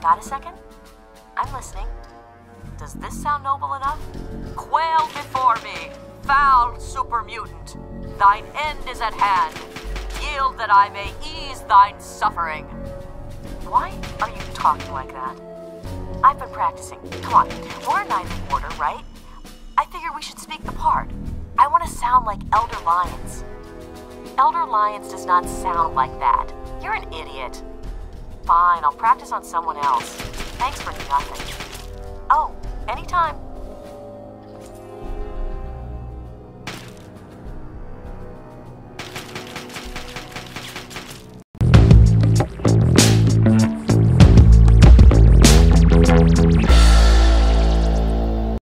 Got a second? I'm listening. Does this sound noble enough? Quail before me, foul super mutant. Thine end is at hand. Yield that I may ease thine suffering. Why are you talking like that? I've been practicing. Come on, we're a knighting order, right? I figure we should speak the part. I want to sound like Elder Lyons. Elder Lyons does not sound like that. You're an idiot. Fine, I'll practice on someone else. Thanks for nothing. Oh, anytime.